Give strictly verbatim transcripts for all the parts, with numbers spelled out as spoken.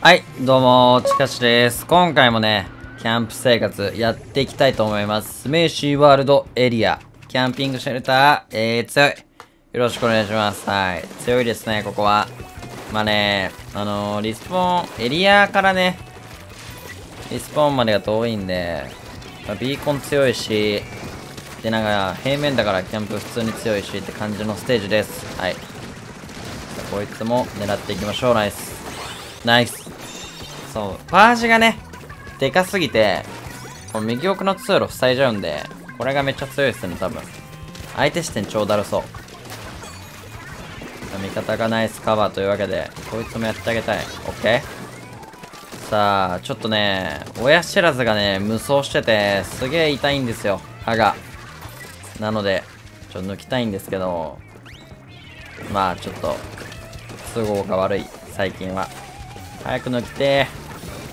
はい、どうも、ちかしです。今回もね、キャンプ生活やっていきたいと思います。メイシーワールドエリア、キャンピングシェルター、えー、強い。よろしくお願いします。はい、強いですね、ここは。まあね、あのー、リスポーン、エリアからね、リスポーンまでが遠いんで、まあ、ビーコン強いし、で、なんか、平面だからキャンプ普通に強いしって感じのステージです。はい。こいつも狙っていきましょう。ナイス。ナイス。そう、パージがね、でかすぎて、この右奥の通路塞いじゃうんで、これがめっちゃ強いですね、多分。相手視点超だるそう。味方がナイスカバーというわけで、こいつもやってあげたい。オッケー。さあ、ちょっとね、親知らずがね、無双してて、すげえ痛いんですよ、歯が。なので、ちょっと抜きたいんですけど、まあ、ちょっと、都合が悪い、最近は。早く抜きてー。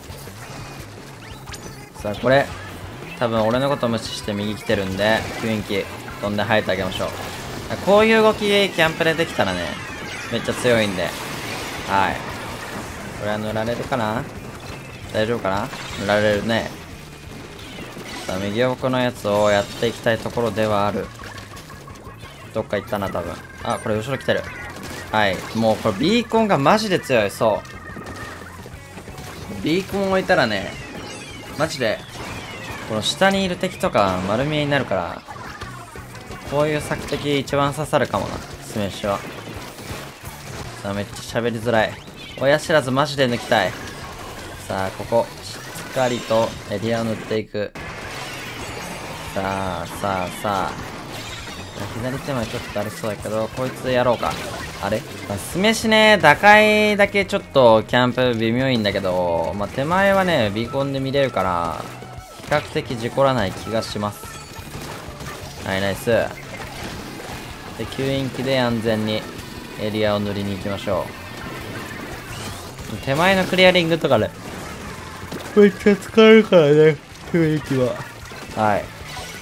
さあ、これ、多分俺のこと無視して右来てるんで、吸引機飛んで生えてあげましょう。こういう動き、キャンプでできたらね、めっちゃ強いんで。はい。これは塗られるかな？大丈夫かな？塗られるね。さあ、右奥のやつをやっていきたいところではある。どっか行ったな、多分。あ、これ後ろ来てる。はい。もうこれビーコンがマジで強い。そう。ビーコン置いたらね、マジで、この下にいる敵とか丸見えになるから、こういう索敵一番刺さるかもな、スメッシュは。さあ、めっちゃ喋りづらい。親知らずマジで抜きたい。さあ、ここ、しっかりとエリアを塗っていく。さあ、さあ、さあ。左手前ちょっとだるそうだけど、こいつやろうか。あれ、まあ、酢飯ね、打開だけちょっとキャンプ微妙いんだけど、まあ、手前はね、ビーコンで見れるから、比較的事故らない気がします。はい、ナイス。で、吸引機で安全にエリアを塗りに行きましょう。手前のクリアリングとかで、めっちゃ使えるからね、吸引機は。はい。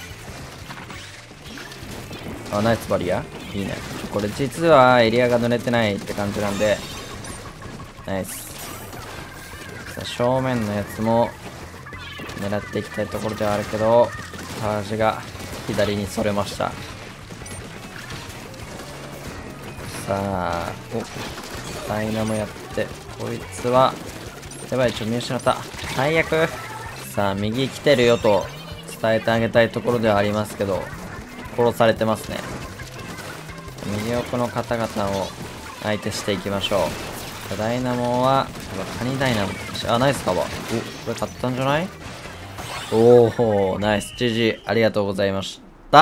あ、ナイスバリアいいね。これ実はエリアが塗れてないって感じなんで、ナイス。さあ、正面のやつも狙っていきたいところではあるけど、パージが左にそれました。さあ、お、ダイナモやって、こいつは、やばい、ちょっと見失った。最悪。さあ、右来てるよと伝えてあげたいところではありますけど、殺されてますね。右奥の方々を相手していきましょう。ダイナモは、カニダイナモ。あ、ナイスカバー。お、これ買ったんじゃない？おー、ナイス。ジジイ、ありがとうございました。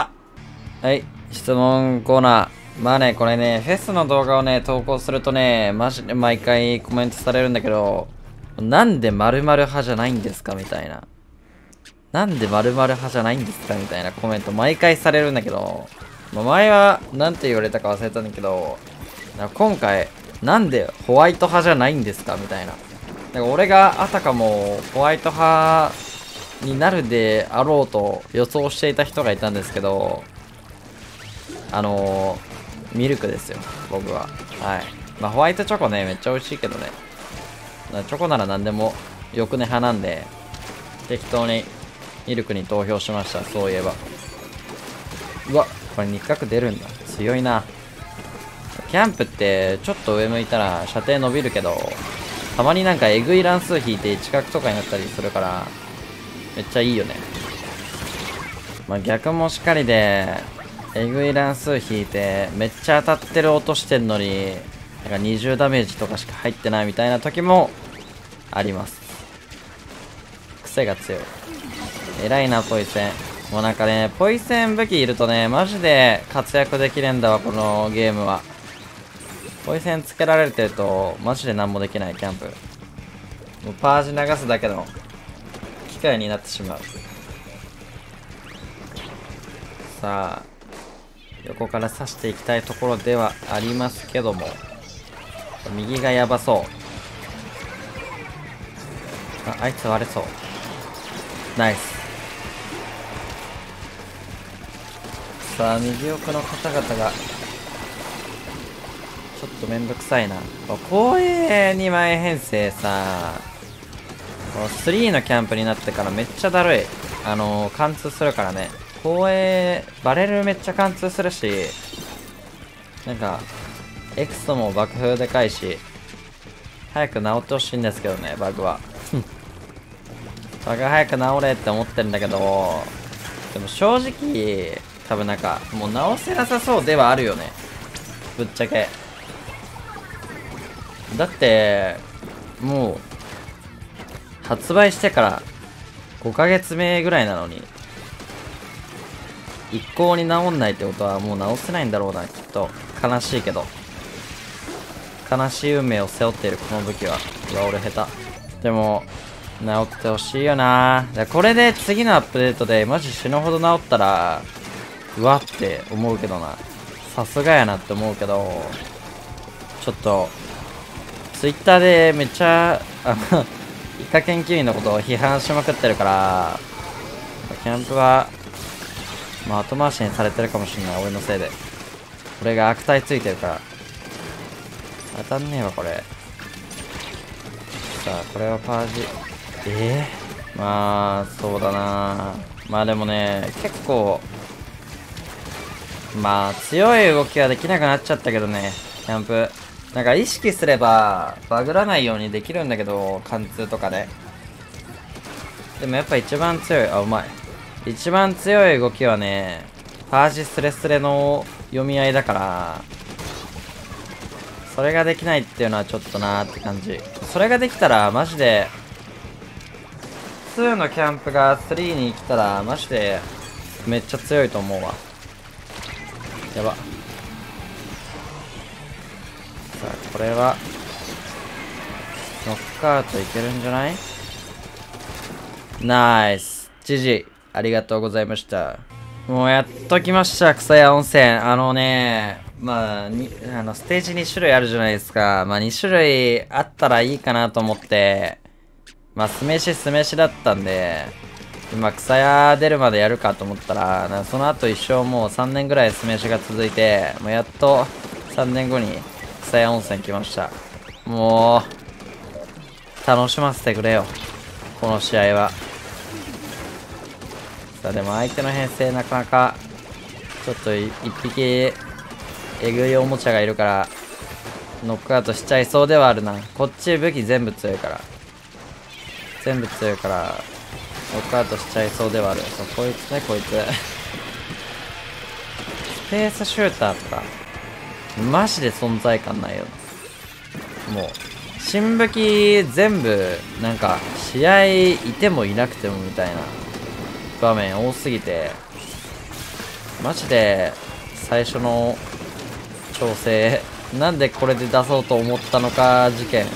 はい、質問コーナー。まあね、これね、フェスの動画をね、投稿するとね、マジで毎回コメントされるんだけど、なんで〇〇派じゃないんですかみたいな。なんで〇〇派じゃないんですかみたいなコメント毎回されるんだけど、まあ、前は何て言われたか忘れたんだけど、なんか今回、なんでホワイト派じゃないんですかみたいな。なんか俺があたかもホワイト派になるであろうと予想していた人がいたんですけど、あのー、ミルクですよ、僕は。はい。まあ、ホワイトチョコね、めっちゃ美味しいけどね。チョコなら何でもよくね派なんで、適当にミルクに投票しました、そういえば。うわ、これ肉角出るんだ。強いな。キャンプってちょっと上向いたら射程伸びるけど、たまになんかえぐい乱数引いて近くとかになったりするから、めっちゃいいよね。まあ逆もしっかりで、えぐい乱数引いて、めっちゃ当たってる音してんのに、なんかにじゅうダメージとかしか入ってないみたいな時もあります。癖が強い。偉いな、ポイセン。もうなんかね、ポイセン武器いるとね、マジで活躍できるんだわ、このゲームは。ポイセンつけられてると、マジで何もできない、キャンプ。もうパージ流すだけの機械になってしまう。さあ、横から刺していきたいところではありますけども、右がやばそう。あ、あいつ割れそう。ナイス。さあ、右奥の方々がちょっっとめんどくさいな。公営にまい編成さ、スリーのキャンプになってからめっちゃだるい。あのー、貫通するからね。公営、バレルめっちゃ貫通するし、なんか、エクソも爆風でかいし、早く治ってほしいんですけどね、バグは。バグ早く治れって思ってるんだけど、でも正直、多分なんか、もう直せなさそうではあるよね。ぶっちゃけ。だって、もう、発売してからごかげつめぐらいなのに、一向に治んないってことはもう治せないんだろうな、きっと。悲しいけど。悲しい運命を背負っているこの武器は。うわ、俺下手。でも、治ってほしいよな。これで次のアップデートでマジ死ぬほど治ったら、うわって思うけどな。さすがやなって思うけど、ちょっと、ツイッターでめっちゃ、あの、イカ研究員のことを批判しまくってるから、キャンプは、まあ後回しにされてるかもしれない、俺のせいで。俺が悪態ついてるから。当たんねえわ、これ。さあ、これはパージ。ええー、まあ、そうだな。まあでもね、結構、まあ、強い動きはできなくなっちゃったけどね、キャンプ。なんか意識すれば、バグらないようにできるんだけど、貫通とかで。でもやっぱ一番強い、あ、うまい。一番強い動きはね、パージスレスレの読み合いだから、それができないっていうのはちょっとなーって感じ。それができたら、マジで、ツーのキャンプがスリーに来たら、マジで、めっちゃ強いと思うわ。やば。さあ、これは、ノックアウトいけるんじゃない？ナイス。ジジ、ありがとうございました。もうやっと来ました、草屋温泉。あのね、まあ、にあのステージに種類あるじゃないですか。まあに種類あったらいいかなと思って、まあ酢飯酢飯だったんで、今草屋出るまでやるかと思ったら、なんかその後一生もうさんねんぐらい酢飯が続いて、もうやっとさんねんごに草屋温泉来ました。もう、楽しませてくれよ。この試合は。さあでも相手の編成なかなか、ちょっと一匹、えぐいおもちゃがいるから、ノックアウトしちゃいそうではあるな。こっち武器全部強いから。全部強いから、ノックアウトしちゃいそうではある。そう、こいつね、こいつ。スペースシューターとか、マジで存在感ないよ。もう、新武器全部、なんか、試合いてもいなくてもみたいな場面多すぎて、マジで、最初の調整、なんでこれで出そうと思ったのか事件。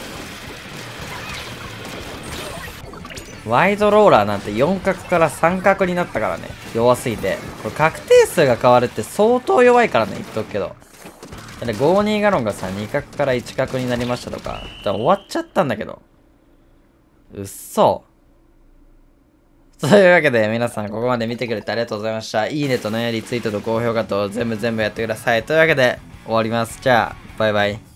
ワイドローラーなんてよん角からさん角になったからね。弱すぎて。これ確定数が変わるって相当弱いからね、言っとくけど。だってごじゅうにガロンがさ、に角からいち角になりましたとか。だから終わっちゃったんだけど。うっそ。というわけで皆さんここまで見てくれてありがとうございました。いいねとね、リツイートと高評価と全部全部やってください。というわけで終わります。じゃあ、バイバイ。